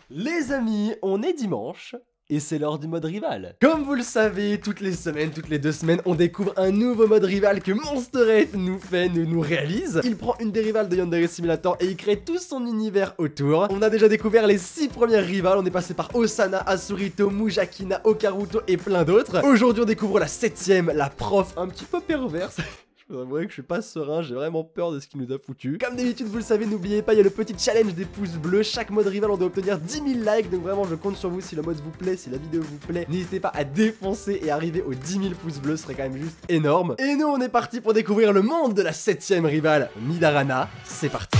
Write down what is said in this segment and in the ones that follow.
Les amis, on est dimanche et c'est l'heure du mode rival. Comme vous le savez, toutes les semaines, toutes les 2 semaines, on découvre un nouveau mode rival que Monsterette nous réalise. Il prend une des rivales de Yandere Simulator et il crée tout son univers autour. On a déjà découvert les 6 premières rivales, on est passé par Osana, Asurito, Mujakina, Okaruto et plein d'autres. Aujourd'hui on découvre la 7ème, la prof un petit peu perverse. Je vous avouerai que je suis pas serein, j'ai vraiment peur de ce qu'il nous a foutu. Comme d'habitude, vous le savez, n'oubliez pas, il y a le petit challenge des pouces bleus. Chaque mode rival, on doit obtenir 10 000 likes. Donc vraiment, je compte sur vous si le mode vous plaît, si la vidéo vous plaît. N'hésitez pas à défoncer et arriver aux 10 000 pouces bleus, ce serait quand même juste énorme. Et nous, on est parti pour découvrir le monde de la 7ème rivale, Midarana. C'est parti.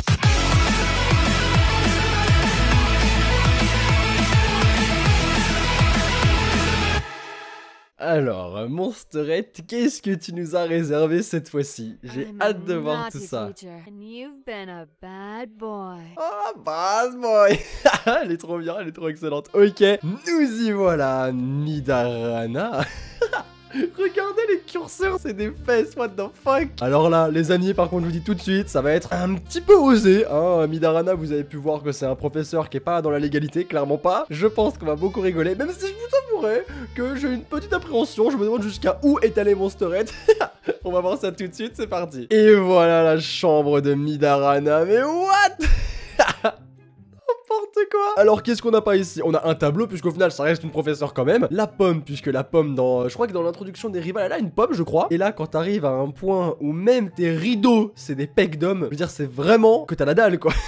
Alors, Monsterette, qu'est-ce que tu nous as réservé cette fois-ci? J'ai hâte de voir tout ça. Oh, bad boy. Elle est trop bien, elle est trop excellente. Ok, nous y voilà, Midarana. Regardez les curseurs, c'est des fesses, what the fuck. Alors là, les amis, par contre, je vous dis tout de suite, ça va être un petit peu osé, hein. Midarana, vous avez pu voir que c'est un professeur qui est pas dans la légalité, clairement pas. Je pense qu'on va beaucoup rigoler, même si je vous avouerai que j'ai une petite appréhension. Je me demande jusqu'à où est allé Monsterette. On va voir ça tout de suite, c'est parti. Et voilà la chambre de Midarana, mais what? Quoi. Alors qu'est-ce qu'on a pas ici? On a un tableau puisqu'au final ça reste une professeure quand même. La pomme puisque la pomme dans... Je crois que dans l'introduction des rivales elle a une pomme je crois. Et là quand t'arrives à un point où même tes rideaux c'est des pecs d'homme, je veux dire c'est vraiment que t'as la dalle quoi.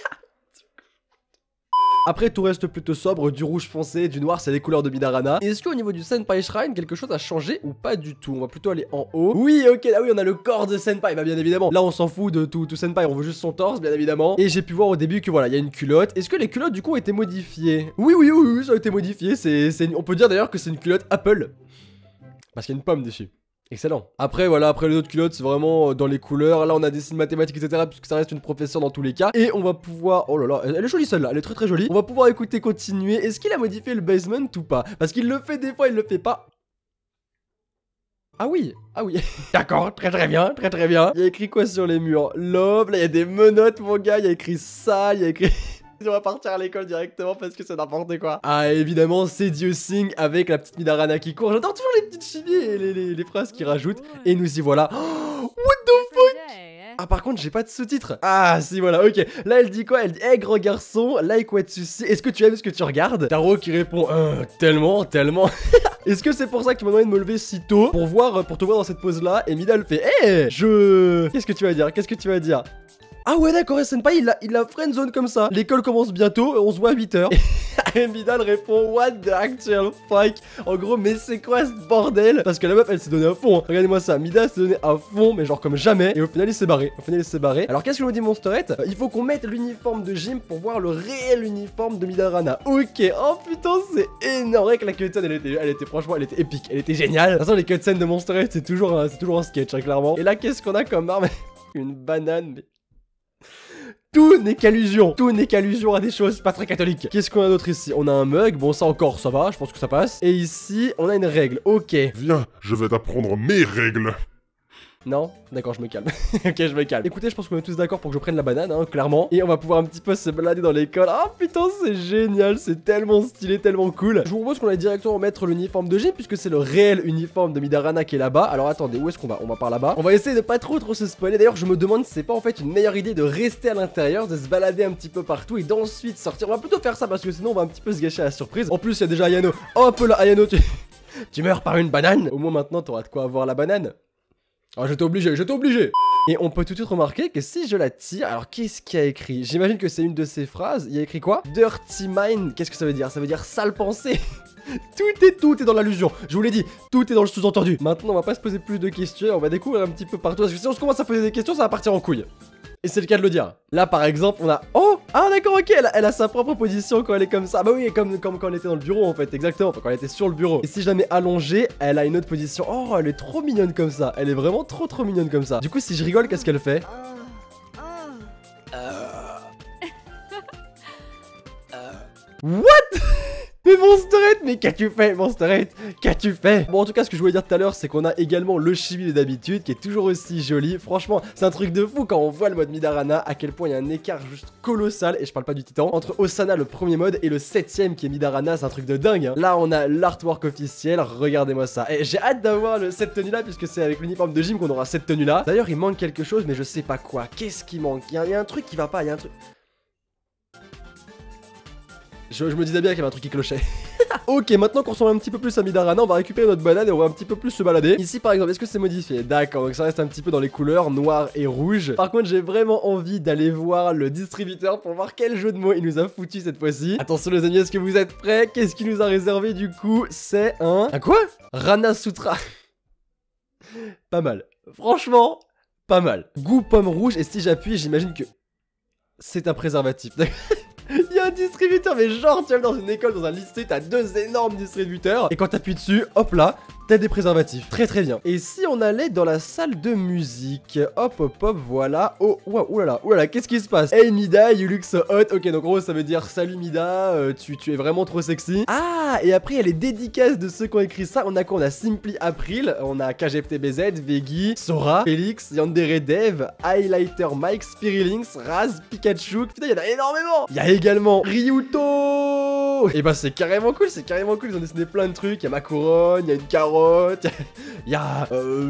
Après tout reste plutôt sobre, du rouge foncé, du noir c'est les couleurs de Midarana. Est-ce qu'au niveau du Senpai Shrine quelque chose a changé ou pas du tout? On va plutôt aller en haut. Oui ok là oui on a le corps de Senpai, bah bien évidemment. Là on s'en fout de tout Senpai, on veut juste son torse bien évidemment. Et j'ai pu voir au début que voilà il y a une culotte. Est-ce que les culottes du coup ont été modifiées? Oui ça a été modifié, on peut dire d'ailleurs que c'est une culotte Apple. Parce qu'il y a une pomme dessus. Excellent. Après voilà, après les autres culottes c'est vraiment dans les couleurs. Là on a des signes mathématiques etc puisque ça reste une professeure dans tous les cas. Et on va pouvoir... Oh là là, elle est jolie celle-là, elle est très jolie. On va pouvoir écouter continuer. Est-ce qu'il a modifié le basement ou pas? Parce qu'il le fait des fois, il le fait pas. Ah oui. D'accord, très bien, très bien. Il y a écrit quoi sur les murs? Love, là il y a des menottes mon gars, il y a écrit ça, il y a écrit... On va partir à l'école directement parce que c'est n'importe quoi. Ah évidemment c'est Dio Sing avec la petite Midarana qui court. J'adore toujours les petites chibies et les phrases qu'il rajoute. Et nous y voilà. Oh, what the fuck? Ah par contre j'ai pas de sous-titres. Ah si voilà ok. Là elle dit quoi? Elle dit hey grand garçon, like what you see. Est-ce que tu aimes ce que tu regardes? Taro qui répond tellement. Est-ce que c'est pour ça qu'il m'a demandé de me lever si tôt pour te voir dans cette pose là? Et Mida le fait hey Qu'est-ce que tu vas dire? Ah ouais d'accord, Senpai il a friendzone comme ça. L'école commence bientôt, on se voit à 8h. Et Midal répond what the actual fuck. En gros mais c'est quoi ce bordel? Parce que la meuf elle s'est donnée à fond hein. Regardez-moi ça, Midal s'est donné à fond mais genre comme jamais. Et au final il s'est barré. Alors qu'est-ce que nous dit Monsterette? Il faut qu'on mette l'uniforme de gym pour voir le réel uniforme de Midarana. Ok, oh putain c'est énorme. Avec la cutscene elle était franchement elle était épique. Elle était géniale. De toute façon les cutscenes de Monsterette c'est toujours un sketch hein, clairement. Et là qu'est-ce qu'on a comme arme? Une banane mais... Tout n'est qu'allusion à des choses pas très catholiques. Qu'est-ce qu'on a d'autre ici? On a un mug, bon ça encore ça va, je pense que ça passe. Et ici on a une règle, ok. Viens, je vais t'apprendre mes règles. Non? D'accord, je me calme. Ok, je me calme. Écoutez, je pense qu'on est tous d'accord pour que je prenne la banane, hein, clairement. Et on va pouvoir un petit peu se balader dans l'école. Ah putain, c'est génial, c'est tellement stylé, tellement cool. Je vous propose qu'on aille directement mettre l'uniforme de G, puisque c'est le réel uniforme de Midarana qui est là-bas. Alors attendez, où est-ce qu'on va? On va par là-bas. On va essayer de pas trop se spoiler. D'ailleurs, je me demande si c'est pas en fait une meilleure idée de rester à l'intérieur, de se balader un petit peu partout et d'ensuite sortir. On va plutôt faire ça parce que sinon on va un petit peu se gâcher à la surprise. En plus, il y a déjà Ayano. Oh, un peu là, Ayano, tu meurs par une banane. Au moins maintenant, t'auras de quoi avoir la banane. Oh j'étais obligé. Et on peut tout de suite remarquer que si je la tire, alors qu'est-ce qu'il y a écrit? J'imagine que c'est une de ces phrases. Il y a écrit quoi? Dirty mind. Qu'est-ce que ça veut dire? Ça veut dire sale pensée. Tout est dans l'allusion. Je vous l'ai dit, tout est dans le sous-entendu. Maintenant on va pas se poser plus de questions, on va découvrir un petit peu partout. Parce que si on se commence à poser des questions, ça va partir en couille. Et c'est le cas de le dire. Là par exemple on a... Oh! Ah d'accord ok, elle a sa propre position quand elle est comme ça. Bah oui, comme quand elle était dans le bureau en fait, exactement. Enfin quand elle était sur le bureau. Et si je la mets allongée, elle a une autre position. Oh elle est trop mignonne comme ça. Elle est vraiment trop mignonne comme ça. Du coup si je rigole, qu'est-ce qu'elle fait? What? Mais Monsterette, mais qu'as-tu fait, Monsterette? Qu'as-tu fait? Bon, en tout cas, ce que je voulais dire tout à l'heure, c'est qu'on a également le chibi d'habitude, qui est toujours aussi joli. Franchement, c'est un truc de fou quand on voit le mode Midarana, à quel point il y a un écart juste colossal, et je parle pas du titan, entre Osana, le premier mode, et le 7ème qui est Midarana, c'est un truc de dingue. Hein. Là, on a l'artwork officiel, regardez-moi ça. Et j'ai hâte d'avoir cette tenue-là, puisque c'est avec l'uniforme de gym qu'on aura cette tenue-là. D'ailleurs, il manque quelque chose, mais je sais pas quoi. Qu'est-ce qui manque? Il y a un truc qui va pas, il y a un truc... Je me disais bien qu'il y avait un truc qui clochait. Ok, maintenant qu'on ressemble un petit peu plus à Midarana, on va récupérer notre banane et on va un petit peu plus se balader. Ici par exemple, est-ce que c'est modifié? D'accord, donc ça reste un petit peu dans les couleurs noir et rouge. Par contre, j'ai vraiment envie d'aller voir le distributeur pour voir quel jeu de mots il nous a foutu cette fois-ci. Attention les amis, est-ce que vous êtes prêts? Qu'est-ce qu'il nous a réservé du coup? C'est un quoi? Rana Sutra. Pas mal. Franchement, pas mal. Goût pomme rouge, et si j'appuie, j'imagine que c'est un préservatif. Il y a un distributeur, mais genre tu vas dans une école, dans un lycée, t'as 2 énormes distributeurs. Et quand t'appuies dessus, hop là, t'as des préservatifs. Très très bien. Et si on allait dans la salle de musique? Hop hop hop, voilà. Oh, oulala, qu'est-ce qui se passe? Hey Mida, you look so hot. Ok, donc en gros ça veut dire salut Mida, tu es vraiment trop sexy. Ah, et après il y a les dédicaces de ceux qui ont écrit ça. On a quoi? On a Simply April, on a KGFTBZ, Veggie, Sora, Félix, Yandere Dev, Highlighter Mike, Spirilinx, Raz, Pikachu. Putain, il y en a énormément. Il y a également Ryuto. Et bah c'est carrément cool, ils ont dessiné plein de trucs. Il y a ma couronne, il y a une carotte, il y a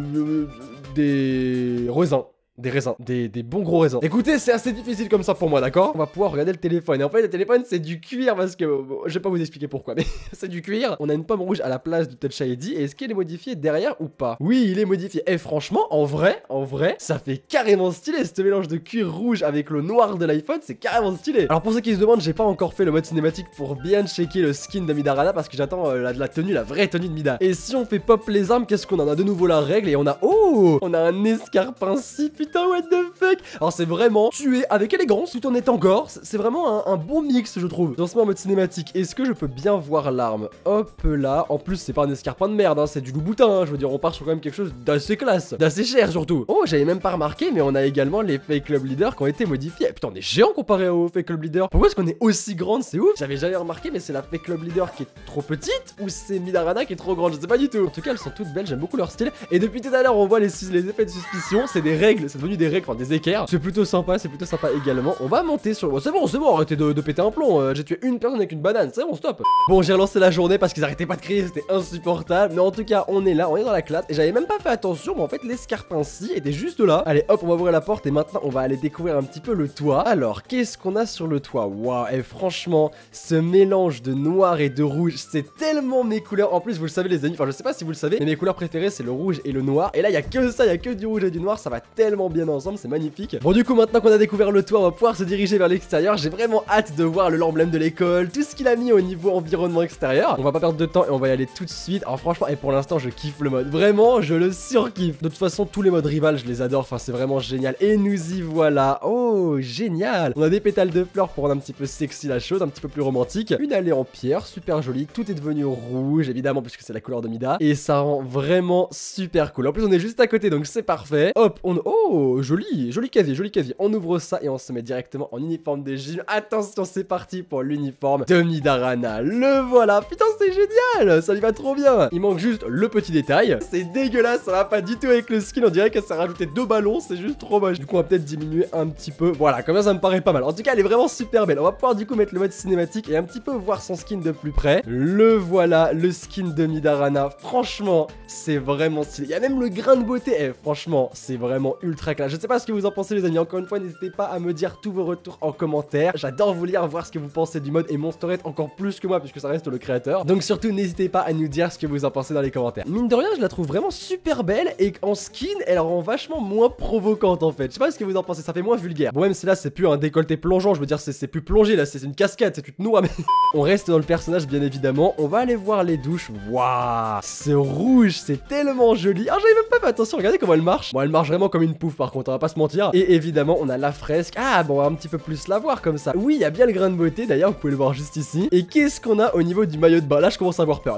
des raisins. Des raisins, des bons gros raisins. Écoutez, c'est assez difficile comme ça pour moi, d'accord? On va pouvoir regarder le téléphone. Et en fait, le téléphone, c'est du cuir parce que... Bon, je vais pas vous expliquer pourquoi, mais c'est du cuir. On a une pomme rouge à la place du Touch ID. Et est-ce qu'il est modifié derrière ou pas? Oui, il est modifié. Et franchement, en vrai, ça fait carrément stylé. Ce mélange de cuir rouge avec le noir de l'iPhone, c'est carrément stylé. Alors pour ceux qui se demandent, j'ai pas encore fait le mode cinématique pour bien checker le skin de Midarana parce que j'attends la tenue, la vraie tenue de Mida. Et si on fait pop les armes, qu'est-ce qu'on a? On a de nouveau la règle et on a... Oh, on a un escarpinci. Putain, what the fuck. Alors c'est vraiment tuer avec élégance tout en étant gore. C'est vraiment un bon mix, je trouve. Dans ce mode cinématique, est-ce que je peux bien voir l'arme? Hop là. En plus, c'est pas un escarpin de merde, hein, c'est du Louboutin. Hein. Je veux dire, on part sur quand même quelque chose d'assez classe, d'assez cher surtout. Oh, j'avais même pas remarqué, mais on a également les Fake Club Leaders qui ont été modifiés. Putain, on est géant comparé aux Fake Club Leaders. Pourquoi est-ce qu'on est aussi grande? C'est ouf. J'avais jamais remarqué, mais c'est la Fake Club Leader qui est trop petite ou c'est Midarana qui est trop grande? Je sais pas du tout. En tout cas, elles sont toutes belles. J'aime beaucoup leur style. Et depuis tout à l'heure, on voit les effets de suspicion. C'est des règles. C'est devenu des règles, enfin des équerres. C'est plutôt sympa également. On va monter sur... C'est bon, arrêtez de péter un plomb. J'ai tué une personne avec une banane, c'est bon, stop. Bon, j'ai relancé la journée parce qu'ils arrêtaient pas de crier, c'était insupportable. Mais en tout cas, on est là, on est dans la classe. Et j'avais même pas fait attention, mais en fait, l'escarpinci était juste là. Allez, hop, on va ouvrir la porte et maintenant, on va aller découvrir un petit peu le toit. Alors, qu'est-ce qu'on a sur le toit? Waouh, et franchement, ce mélange de noir et de rouge, c'est tellement mes couleurs. En plus, vous le savez, les amis, enfin, je sais pas si vous le savez, mais mes couleurs préférées, c'est le rouge et le noir. Et là, il y a que ça, il y a que du rouge et du noir, ça va tellement bien ensemble, c'est magnifique. Bon, du coup, maintenant qu'on a découvert le toit, on va pouvoir se diriger vers l'extérieur. J'ai vraiment hâte de voir l'emblème de l'école, tout ce qu'il a mis au niveau environnement extérieur. On va pas perdre de temps et on va y aller tout de suite. Alors franchement, et pour l'instant, je kiffe le mode. Vraiment, je le surkiffe. De toute façon, tous les modes rival, je les adore. Enfin, c'est vraiment génial. Et nous y voilà. Oh, génial. On a des pétales de fleurs pour rendre un petit peu sexy la chose, un petit peu plus romantique. Une allée en pierre, super jolie. Tout est devenu rouge, évidemment, puisque c'est la couleur de Mida. Et ça rend vraiment super cool. En plus, on est juste à côté, donc c'est parfait. Hop, oh, joli casier, joli casier. On ouvre ça et on se met directement en uniforme de gym. Attention, c'est parti pour l'uniforme de Midarana. Le voilà. Putain, c'est génial. Ça lui va trop bien. Il manque juste le petit détail. C'est dégueulasse, ça va pas du tout avec le skin. On dirait qu'elle s'est rajouté 2 ballons. C'est juste trop moche. Du coup, on va peut-être diminuer un petit peu. Voilà, comme ça me paraît pas mal. En tout cas, elle est vraiment super belle. On va pouvoir du coup mettre le mode cinématique et un petit peu voir son skin de plus près. Le voilà, le skin de Midarana. Franchement, c'est vraiment stylé. Il y a même le grain de beauté. Eh, franchement, c'est vraiment ultra classe. Je sais pas ce que vous en pensez, les amis. Encore une fois, n'hésitez pas à me dire tous vos retours en commentaire. J'adore vous lire, voir ce que vous pensez du mode, et Monsterette encore plus que moi puisque ça reste le créateur. Donc surtout n'hésitez pas à nous dire ce que vous en pensez dans les commentaires. Mine de rien, je la trouve vraiment super belle et en skin elle rend vachement moins provocante en fait. Je sais pas ce que vous en pensez, ça fait moins vulgaire. Bon, même si là c'est plus un décolleté plongeant, je veux dire c'est plus plongé, là c'est une cascade, c'est tu te noies, mais on reste dans le personnage bien évidemment. On va aller voir les douches. Waouh, ce rouge c'est tellement joli. Ah, j'avais même pas fait attention, regardez comment elle marche. Bon, elle marche vraiment comme une pouffe par contre, on va pas se mentir. Et évidemment on a la fresque. Ah bon, on va un petit peu plus la voir comme ça. Oui, il y a bien le grain de beauté d'ailleurs, vous pouvez le voir juste ici. Et qu'est-ce qu'on a au niveau du maillot de bain? Là je commence à avoir peur.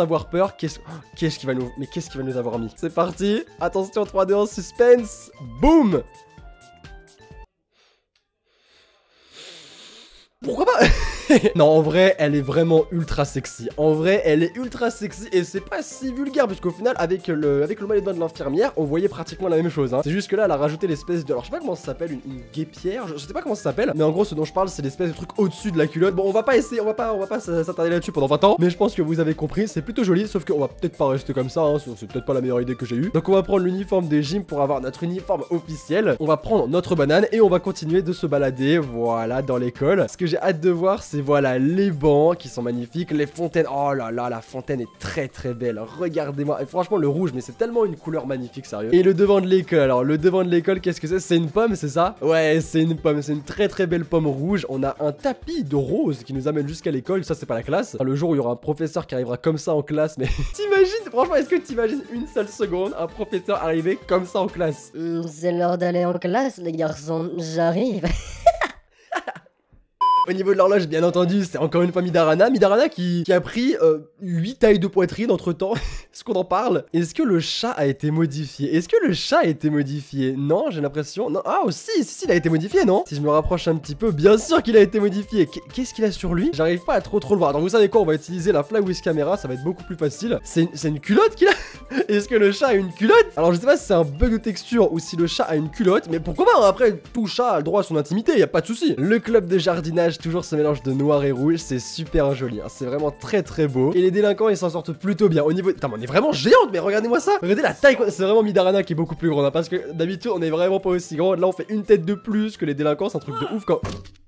Qu'est-ce qu'il va nous avoir mis? C'est parti. Attention, 3, 2, 1, suspense. Boum. Pourquoi pas? Non, en vrai, elle est vraiment ultra sexy. En vrai, elle est ultra sexy et c'est pas si vulgaire, puisqu'au final, avec le maillot de bain de l'infirmière, on voyait pratiquement la même chose. Hein. C'est juste que là, elle a rajouté l'espèce de... Alors, je sais pas comment ça s'appelle, une guêpière. Je sais pas comment ça s'appelle, mais en gros, ce dont je parle, c'est l'espèce de truc au-dessus de la culotte. Bon, on va pas essayer, on va pas s'attarder là-dessus pendant 20 ans, mais je pense que vous avez compris, c'est plutôt joli, sauf qu'on va peut-être pas rester comme ça, hein. C'est peut-être pas la meilleure idée que j'ai eue. Donc, on va prendre l'uniforme des gyms pour avoir notre uniforme officiel. On va prendre notre banane et on va continuer de se balader, voilà, dans l'école. Ce que j'ai hâte de voir, c'est voilà, les bancs qui sont magnifiques, les fontaines. Oh là là, la fontaine est très très belle. Regardez-moi. Et franchement, le rouge, mais c'est tellement une couleur magnifique, sérieux. Et le devant de l'école, alors le devant de l'école, qu'est-ce que c'est? C'est une pomme, c'est ça? Ouais, c'est une pomme. C'est une très très belle pomme rouge. On a un tapis de rose qui nous amène jusqu'à l'école. Ça, c'est pas la classe. Enfin, le jour où il y aura un professeur qui arrivera comme ça en classe, mais t'imagines, franchement, est-ce que t'imagines une seule seconde un professeur arriver comme ça en classe? C'est l'heure d'aller en classe, les garçons. J'arrive. Au niveau de l'horloge, bien entendu, c'est encore une fois Midarana. Midarana qui a pris 8 tailles de poitrine entre temps. Est-ce qu'on en parle? Est-ce que le chat a été modifié? Est-ce que le chat a été modifié? Non, j'ai l'impression. Non. Ah, aussi, si, il a été modifié, non? Si je me rapproche un petit peu, bien sûr qu'il a été modifié. Qu'est-ce qu'il a sur lui? J'arrive pas à trop le voir. Donc, vous savez quoi? On va utiliser la Flywheel Camera. Ça va être beaucoup plus facile. C'est une culotte qu'il a? Est-ce que le chat a une culotte? Alors, je sais pas si c'est un bug de texture ou si le chat a une culotte. Mais pourquoi pas? Après, tout chat a le droit à son intimité. Y a pas de souci. Le club de jardinage. Toujours ce mélange de noir et rouge, c'est super joli, hein. C'est vraiment très très beau. Et les délinquants, ils s'en sortent plutôt bien. Au niveau... Putain, mais on est vraiment géante, mais regardez-moi ça. Regardez la taille, c'est vraiment Midarana qui est beaucoup plus grande, hein, parce que d'habitude, on est vraiment pas aussi grand. Là, on fait une tête de plus que les délinquants, c'est un truc de ouf quand...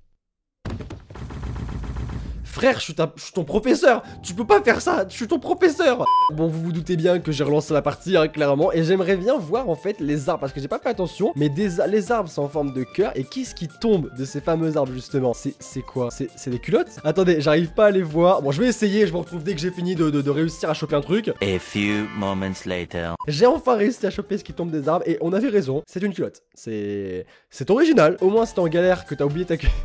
Frère, je suis ton professeur. Tu peux pas faire ça. Je suis ton professeur. Bon, vous vous doutez bien que j'ai relancé la partie, hein, clairement. Et j'aimerais bien voir, en fait, les arbres. Parce que j'ai pas fait attention. Mais les arbres sont en forme de cœur. Et qu'est-ce qui tombe de ces fameux arbres, justement? C'est quoi? C'est des culottes? Attendez, j'arrive pas à les voir. Bon, je vais essayer. Je me retrouve dès que j'ai fini de réussir à choper un truc. A few moments later. J'ai enfin réussi à choper ce qui tombe des arbres. Et on avait raison. C'est une culotte. C'est original. Au moins, c'était en galère que t'as oublié ta culotte.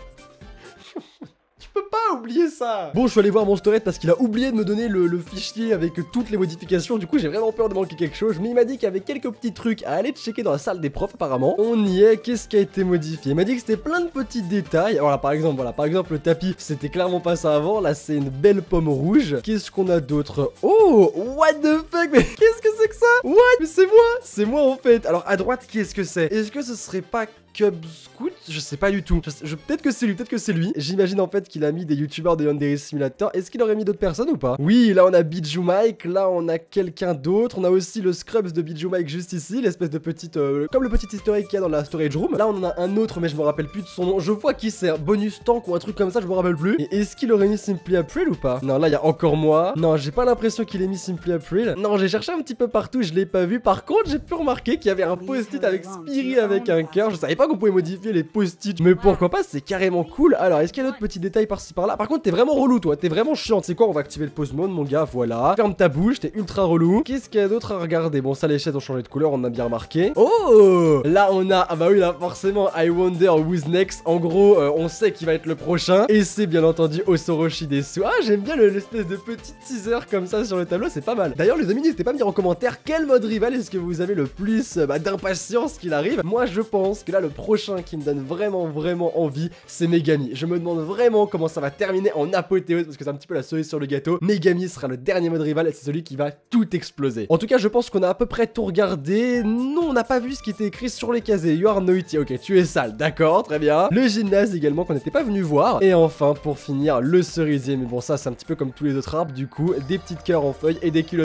Je peux pas oublier ça. Bon, je suis allé voir Monsterhead parce qu'il a oublié de me donner le fichier avec toutes les modifications. Du coup, j'ai vraiment peur de manquer quelque chose. Mais il m'a dit qu'il y avait quelques petits trucs à aller checker dans la salle des profs, apparemment. On y est. Qu'est-ce qui a été modifié? Il m'a dit que c'était plein de petits détails. Voilà, par exemple, le tapis, c'était clairement pas ça avant. Là, c'est une belle pomme rouge. Qu'est-ce qu'on a d'autre? Oh, what the fuck? Mais qu'est-ce que c'est que ça? What? Mais c'est moi en fait. Alors, à droite, qu'est-ce que c'est? Est-ce que ce serait pas Cub Scout? Je sais pas du tout. Peut-être que c'est lui, J'imagine en fait qu'il a mis des youtubeurs de Yandere Simulator. Est-ce qu'il aurait mis d'autres personnes ou pas? Oui, là on a Bijou Mike, là on a quelqu'un d'autre. On a aussi le Scrubs de Bijou Mike juste ici, l'espèce de petite... comme le petit historique qu'il y a dans la storage room. Là on en a un autre, mais je me rappelle plus de son nom. Je vois qui c'est, un bonus tank ou un truc comme ça, je me rappelle plus. Et est-ce qu'il aurait mis Simply April ou pas? Non, là il y a encore moi. Non, j'ai pas l'impression qu'il ait mis Simply April. Non, j'ai cherché un petit peu partout, je l'ai pas vu. Par contre, j'ai pu remarquer qu'il y avait un post-it avec Spiri avec un cœur. Je savais pas qu'on pouvait modifier les post-it, mais pourquoi pas, c'est carrément cool. Alors, est-ce qu'il y a d'autres petits détails par-ci par-là? Par contre, t'es vraiment relou, toi, t'es vraiment chiant. C'est quoi? On va activer le pause mode, mon gars, voilà. Ferme ta bouche, t'es ultra relou. Qu'est-ce qu'il y a d'autre à regarder? Bon, ça, les chaises ont changé de couleur, on a bien remarqué. Oh, là, on a, ah bah oui, là, forcément, I wonder who's next. En gros, on sait qui va être le prochain, et c'est bien entendu Osoroshi Desu. Ah, j'aime bien l'espèce de petit teaser comme ça sur le tableau, c'est pas mal. D'ailleurs, les amis, n'hésitez pas à me dire en commentaire quel mode rival est-ce que vous avez le plus d'impatience qu'il arrive. Moi, je pense que là, le prochain qui me donne vraiment envie, c'est Megami. Je me demande vraiment comment ça va terminer en apothéose, parce que c'est un petit peu la cerise sur le gâteau. Megami sera le dernier mode rival et c'est celui qui va tout exploser. En tout cas, je pense qu'on a à peu près tout regardé. Non, on n'a pas vu ce qui était écrit sur les casiers. You are naughty. Ok, tu es sale. D'accord, très bien. Le gymnase également qu'on n'était pas venu voir. Et enfin, pour finir, le cerisier. Mais bon, ça, c'est un petit peu comme tous les autres arbres. Du coup, des petites cœurs en feuilles et des culottes.